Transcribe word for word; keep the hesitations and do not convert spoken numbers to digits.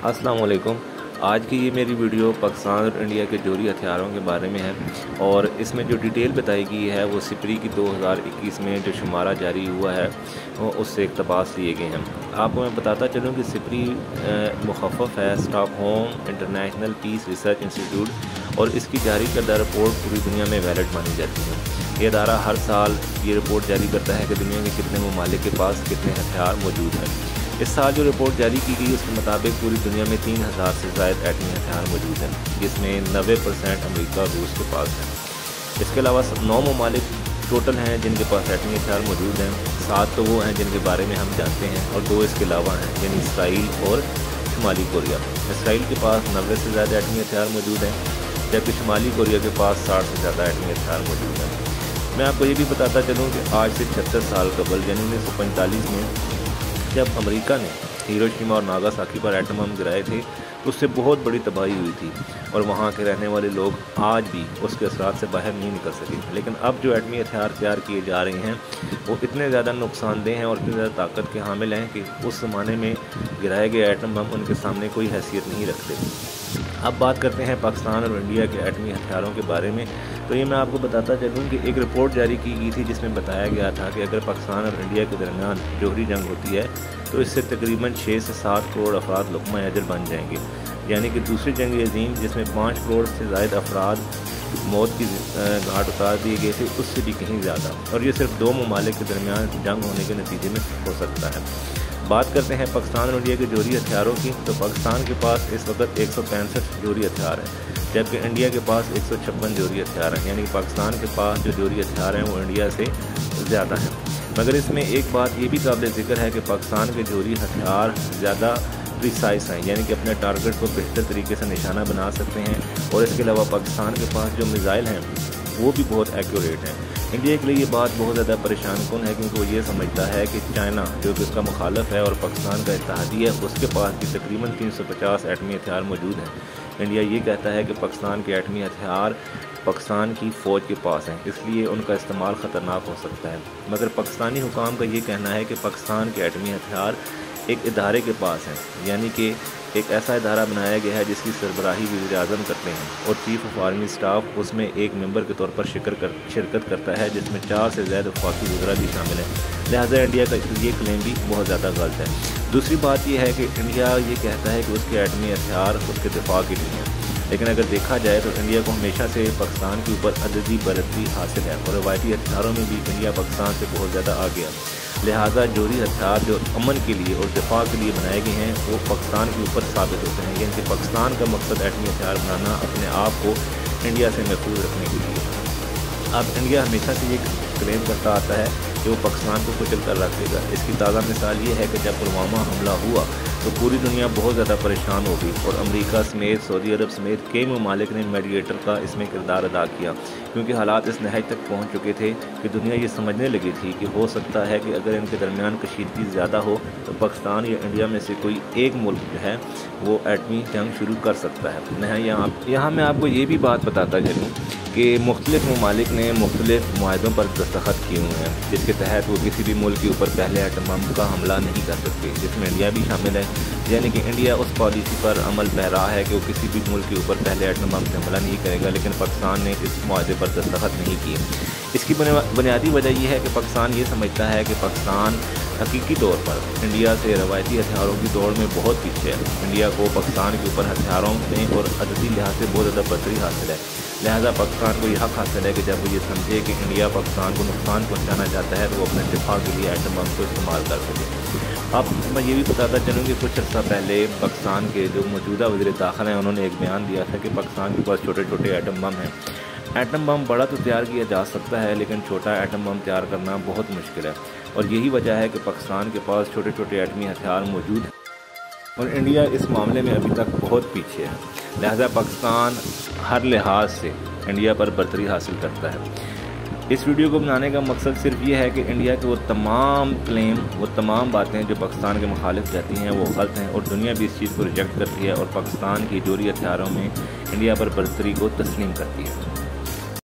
अस्सलाम वालेकुम। आज की ये मेरी वीडियो पाकिस्तान और इंडिया के जोहरी हथियारों के बारे में है और इसमें जो डिटेल बताई गई है वो सिपरी की दो हज़ार इक्कीस में जो शुमारा जारी हुआ है वो उससे इक़्तिबास लिए गए हैं। आपको मैं बताता चलूँ कि सिपरी मुखफ़फ़ है Stockholm International Peace Research Institute और इसकी जारी करदा रिपोर्ट पूरी दुनिया में वैलिड मानी जाती है। ये अदारा हर साल ये रिपोर्ट जारी करता है कि दुनिया के कितने ममालिक के पास कितने हथियार मौजूद हैं। इस साल जो रिपोर्ट जारी की गई उसके मुताबिक पूरी दुनिया में तीन हज़ार से ज़ायद एटमी हथियार मौजूद हैं, जिसमें नब्बे परसेंट अमरीका और रूस के पास हैं। इसके अलावा नौ ममालिक टोटल हैं जिनके पास एटमी हथियार मौजूद हैं। सात तो वो हैं जिनके बारे में हम जानते हैं और दो इसके अलावा हैं, यानी इसराइल और शुमाली कोरिया। इसराइल के पास नब्बे से ज़्यादा एटमी हथियार मौजूद हैं, जबकि शुमाली कोरिया के पास साठ से ज़्यादा एटमी हथियार मौजूद हैं। मैं आपको ये भी बताता चलूँ कि आज से छत्तीस साल कबल यानी उन्नीस सौ पैंतालीस में जब अमेरिका ने हिरोशिमा और नागासाकी पर एटम बम गिराए थे उससे बहुत बड़ी तबाही हुई थी और वहाँ के रहने वाले लोग आज भी उसके असरात से बाहर नहीं निकल सके। लेकिन अब जो एटमी हथियार तैयार किए जा रहे हैं वो इतने ज़्यादा नुकसानदेह हैं और इतनी ज़्यादा ताकत के हामिल हैं कि उस ज़माने में गिराए गए एटम बम उनके सामने कोई हैसियत नहीं रखते। अब बात करते हैं पाकिस्तान और इंडिया के एटमी हथियारों के बारे में। तो ये मैं आपको बताता चलूँ कि एक रिपोर्ट जारी की गई थी जिसमें बताया गया था कि अगर पाकिस्तान और इंडिया के दरमियान जोहरी जंग होती है तो इससे तकरीबन छः से सात करोड़ अफराद लुक़्मा अजल बन जाएंगे, यानी कि दूसरी जंग अज़ीम जिसमें पाँच करोड़ से ज़ायद अफराद मौत की घाट उतार दिए गए थे उससे भी कहीं ज़्यादा, और ये सिर्फ दो ममालिक के दरमियान जंग होने के नतीजे में हो सकता है। बात करते हैं पाकिस्तान और इंडिया के जोहरी हथियारों की। तो पाकिस्तान के पास इस वक्त एक सौ पैंसठ जोहरी हथियार हैं, जबकि इंडिया के पास एक सौ छप्पन जोहरी हथियार हैं, यानी कि पाकिस्तान के पास जो जोहरी हथियार हैं वो इंडिया से ज़्यादा हैं। मगर इसमें एक बात ये भी काबिल ज़िक्र है कि पाकिस्तान के जोहरी हथियार ज़्यादा प्रिसाइस हैं, यानी कि अपने टारगेट को बेहतर तरीके से निशाना बना सकते हैं, और इसके अलावा पाकिस्तान के पास जो मिज़ाइल हैं वो भी बहुत एक्यूरेट हैं। इंडिया के लिए ये बात बहुत ज़्यादा परेशान कौन है, क्योंकि वो ये समझता है कि चाइना जो कि उसका मुखालफ है और पाकिस्तान का इत्तेहादी है उसके पास भी तकरीबन तीन सौ पचास एटमी हथियार मौजूद हैं। इंडिया ये कहता है कि पाकिस्तान के एटमी हथियार पाकिस्तान की फ़ौज के पास हैं, इसलिए उनका इस्तेमाल ख़तरनाक हो सकता है। मगर पाकिस्तानी हुकाम का ये कहना है कि पाकिस्तान के एटमी हथियार एक इदारे के पास हैं, यानी कि एक ऐसा इदारा बनाया गया है जिसकी सरबराही वज़ीर आज़म करते हैं और चीफ़ ऑफ आर्मी स्टाफ उसमें एक मेंबर के तौर पर शिकर कर शिरकत करता है, जिसमें चार से ज़्यादा वफाकी वज़रा भी शामिल हैं। लिहाजा इंडिया का ये क्लेम भी बहुत ज़्यादा गलत है। दूसरी बात यह है कि इंडिया ये कहता है कि उसके एटमी हथियार उसके दिफा के लिए हैं, लेकिन अगर देखा जाए तो इंडिया को हमेशा से पाकिस्तान के ऊपर अददी बरदरी हासिल है और रवायती हथियारों में भी इंडिया पाकिस्तान से बहुत ज़्यादा आगे है। लिहाजा जोहरी हथियार जो अमन के लिए और दिफा के लिए बनाए गए हैं वो पाकिस्तान के ऊपर साबित होते हैं, यानी कि पाकिस्तान का मकसद एटमी हथियार बनाना अपने आप को इंडिया से महफूज रखने के लिए। अब इंडिया हमेशा से ये क्लेम करता आता है कि वो पाकिस्तान को कुचल कर रखेगा। इसकी ताज़ा मिसाल ये है कि जब पुलवामा हमला हुआ तो पूरी दुनिया बहुत ज़्यादा परेशान हो गई और अमेरिका समेत सऊदी अरब समेत कई ममालिक ने मीडिएटर का इसमें किरदार अदा किया, क्योंकि हालात इस नहज तक पहुँच चुके थे कि दुनिया ये समझने लगी थी कि हो सकता है कि अगर इनके दरमियान कशीदगी ज़्यादा हो तो पाकिस्तान या इंडिया में से कोई एक मुल्क जो है वो एटमी जंग शुरू कर सकता है। मैं यहाँ यहाँ मैं आपको ये भी बात बताता चलूँ कि मुख्तलिफ ममालिक ने मुख्तलिफ मुआहदों पर दस्तखत किए हुए हैं, जिसके तहत वो किसी भी मुल्क के ऊपर पहले एटम बम का हमला नहीं कर सकते, जिसमें इंडिया भी शामिल है। यानी कि इंडिया उस पॉलिसी पर अमल बह रहा है कि वो किसी भी मुल्क के ऊपर पहले एटम बम से हमला नहीं करेगा, लेकिन पाकिस्तान ने इस मुआहदे पर दस्तखत नहीं किए। इसकी बुनियादी वजह यह है कि पाकिस्तान ये समझता है कि पाकिस्तान हकीकी तौर पर इंडिया से रवायती हथियारों की दौड़ में बहुत पीछे है। इंडिया को पाकिस्तान के ऊपर हथियारों में और अददी लिहाज से बहुत ज़्यादा बर्तरी हासिल है। लिहाजा पाकिस्तान को यह हक हासिल है कि जब वो ये समझे कि इंडिया पाकिस्तान को नुकसान पहुंचाना चाहता है तो वो अपने दिफा के लिए एटम बम को इस्तेमाल कर सके। अब मैं ये भी बताता चलूँ कि कुछ अर्सा पहले पाकिस्तान के जो मौजूदा वज़ीर दाखिला हैं उन्होंने एक बयान दिया था कि पाकिस्तान के पास छोटे छोटे एटम बम हैं। एटम बम बड़ा तो तैयार किया जा सकता है, लेकिन छोटा एटम बम तैयार करना बहुत मुश्किल है, और यही वजह है कि पाकिस्तान के पास छोटे छोटे एटमी हथियार मौजूद हैं और इंडिया इस मामले में अभी तक बहुत पीछे है। लिहाजा पाकिस्तान हर लिहाज से इंडिया पर बर्तरी हासिल करता है। इस वीडियो को बनाने का मकसद सिर्फ ये है कि इंडिया के वो तमाम क्लेम वो तमाम बातें जो पाकिस्तान के मुखालिफ रहती हैं वो गलत हैं, और दुनिया भी इस चीज़ को रिजेक्ट करती है और पाकिस्तान की जोहरी हथियारों में इंडिया पर बर्तरी को तस्लीम करती है।